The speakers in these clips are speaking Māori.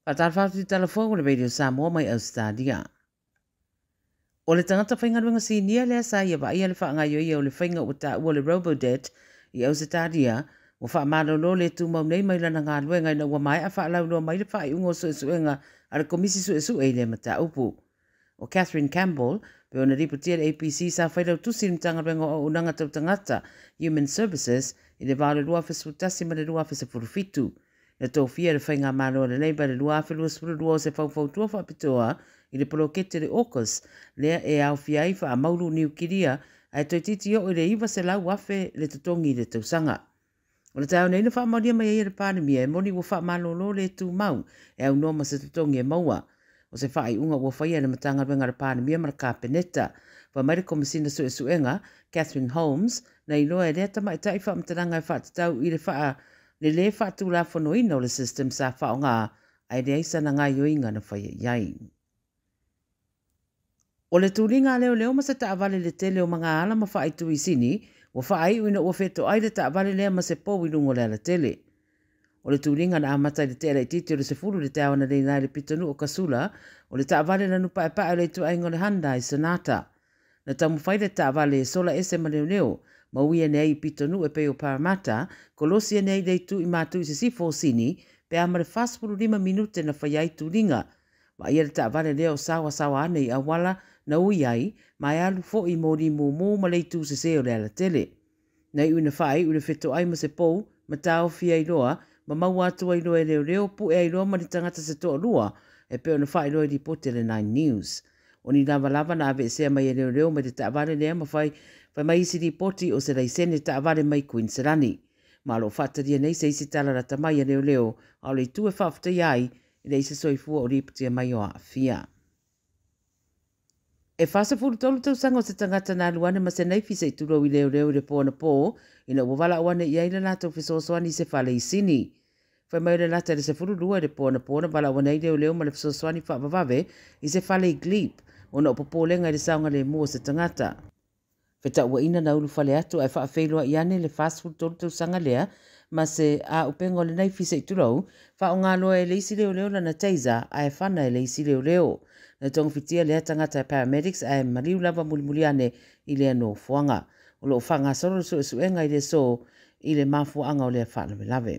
Tala Fou Tala Fou le radio Samoa mai Ausetalia. O le tangata whaingaruanga sinia lea sa ia wa ia le whaangaio ia o le whainga o ta ua le Robodet i Ausetalia o wha malolo le tu mau nei mai lana ngā luenga ina ua mai a wha launoa mai le wha i ungo suenga a le komisi sue le mata upu. O Catherine Campbell, pe ona ripotia le APC sa whailau tusi le tangaruanga o unanga tau tangata Human Services i le vale lua fesutasi ma le lua fesafurufitu. Le tofia le whainga malo le leiba le lua feluasfurua se whauwhautua whapitoa i le polokete le AUKUS, lea e au fiai wha a maulu niukiria ai toi titi o i le iwa se lau wafe le tutongi le tausanga. O le tau neina wha mauria mai e le pānemia e moni wa wha malolo le tu mau e au noma se tutongi e maua. O se wha i unga wa whaia le matanga wenga le pānemia mara ka peneta. Wa mai le komisina suenga, Catherine Holmes, na iloa e lea tama e tai wha mtaranga e wha tatau i le wha le wha tu la whanoina o le system sa wha o ngā ai le aisa na ngā yoinga na whaia iai. O le tūringa leo ma se taawale le tele o mga ala ma whaai tui sini, o whaai uina o wheto ai le taawale lea ma se pō ilungo lea le tele. O le tūringa na amata le tele i titi o le se furu le tawana le nai le pitonu o kasula, o le taawale na nupa e pae le tu aingo le handa i sonata. Na tamu whai le taawale sola ese ma leo, ma uia nei i pitonu e peo paramata, kolosia nei le tu i mātu i se sifo sini, pe amare fastfuru 5 minute na whaiai tūringa. Ma ia le taawale leo sawa ane i awala, na ui ai, mai alu fo i mori mō ma leitu se seo le ala tele. Nei uina whai, ule wheto ai ma se pou, ma tau fia i loa, ma mau atu ai loa e leo pu e ai loa ma ni tangata se toa lua, e peo na whai loa i ripote le 9 News. O ni lava na ave sea mai e leo ma te taavare lea ma whai mai isi ripoti o se raisene taavare mai Queensland. Ma lo whataria nei se isi tala rata mai e leo, au le tu e whafta iai, i le isi soifua o ripotia mai o a fia. E whasa furu tolu tau sanga o se tangata nā luane ma se neifi se ituro i leo i le pōna pō, ina wawala awane i aile nātou whisoswani se whale i sini. Whai mai le nata le se furu lua i le pōna wala awane i leo ma le whisoswani whawawave i se whale i glip, ona o popolenga i le saunga le mua se tangata. Wheta ua ina na ulu whale atu ai whaafeiloa i ane le fast food tolu tau sanga lea, ma se a upengo le neifi se ituro, wha o ngā loa e le isi leo lana teiza ai whana e le isi leo. Na tonga fitia lea tangata e paramedics ai mariu lava mulimuliane i lea no fuanga. O lo whanga soro suenga i le so i le mafuanga o lea whaname lave.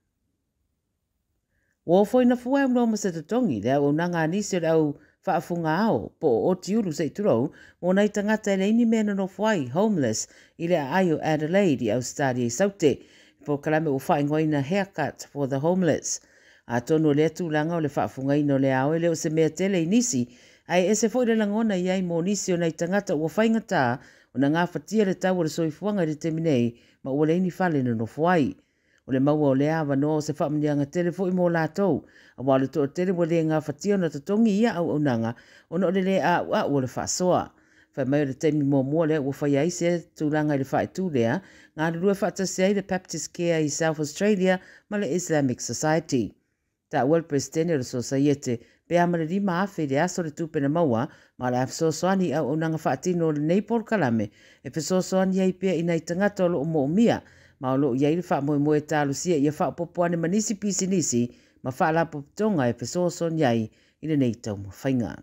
Wo foi na fuwa mno ma se tatongi lea o nanga anisi o au whaafunga ao po o tiuru se ituro o nei tangata e leini mena no fuai homeless i lea ai o Adelaide i Ausetalia i saute po kalame o whaingoina haircut for the homeless. A tono lea tūlanga o le whaafunga ino le ao e leo se mea tele i nisi, ai e se fo le langona i ai mō nisi o nei tangata ua whaingatā o na ngā whatia le tau o le soifuanga i le teminei ma ua leini whale no fuai. O le maua o le awa no se whaamnianga tele fo i mō lātou, a wale to o tele wa le ngā whatia o na tatongi ia au nanga o no le le a ua o le whaasoa. Whai mai o le teimi mō mua lea ua whai ai se tūlanga i le whae tū lea, ngā rua whaatasi ai le Baptist Care i South Australia ma le Islamic Society. Ta ua le presidente o le Societe, pe amare rima afe le aso le tupena maua, ma le afsosoani au nanga whaatino o le neipor kalame, e fesosoani ai pia ina i tangata o lo mo mia, ma o lo iai le wha moe tālusia ia wha popoane manisi pisi nisi, ma wha la popotonga e fesosoani ai i le neitau mo whainga.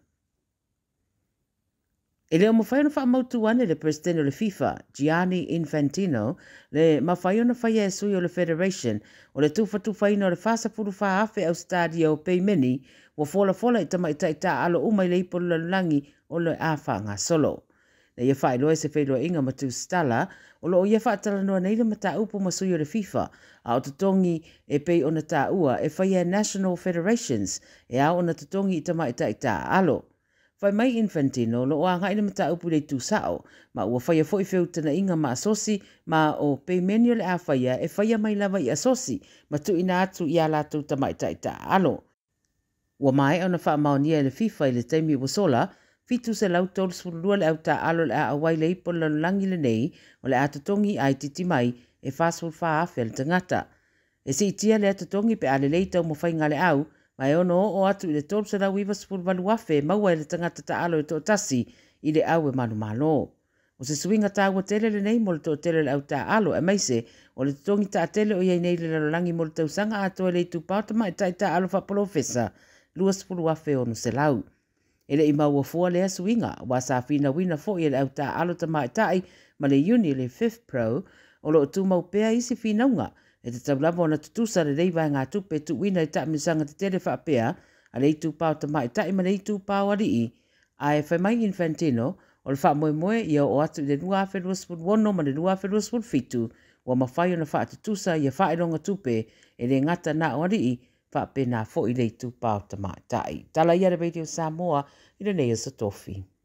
E leo mawhaiona wha mautuane le presidente o le FIFA, Gianni Infantino, le mawhaiona whaia e sui o le Federation, o le tuwhaina o le whasa furu wha afe au stadia o peimeni, wa fola i tama i ta alo umai le ipo langi o le awha ngā solo. Na ia wha iloa se whailoa inga matu stala, o lo o ia wha atala noa neila ma ta upo ma sui o le FIFA, a o tutongi e pei o na ta ua e whaia National Federations, e a o na tutongi i tama i ta alo. Whai mai Infantino, lo oa ngai na mata upu le tūsao, ma ua whaia fwoi whiutana inga ma asosi, ma o peimenio le a whaia e whaia mai lava i asosi, ma tu ina atu i a lātou tamaita i ta alo. Ua mai au na wha maonia le FIFA i le teimi ua sola, fitu se lau tolu sururua le au ta alo le a awai le ipo langi le nei, o le a tatongi ai titi mai e whasur wha awhi le tangata. E si itia le a tatongi pe ale leitau mo whainga le au, mai ono o atu i le tolu sa lau iwa spur walu afe maua i le tangata ta alo e to tasi i le au e manu malo. O se swinga tāua tele le nei mo le tō tele le au tā alo e maise o le tongi tā tele o iei nei le lalangi mo le tausanga ato e le tu pauta mai tai tā alo fa profesa lua sepulu afe onu se lau. Ele i maua fua lea swinga wa sa fina wina fo i le au tā alo ta mai tai ma le uni le 5th Pro o lo tu mau pea isi finaunga e te taulama ona tutusa le reiva ngā tupe tu wina i ta misanga te tele wha pea a le itu pauta mai tai ma le itu pau ari i a e whai mai Infantino o le wha moe moe ia o atu le nua afe ruaspun wono ma le nua afe ruaspun fitu wa mawhai ona wha atutusa ia wha ironga tupe e le ngata na o ari i wha pena fo i le itu pauta mai tai. Tala ia le Radio Samoa i le nei sa tofi.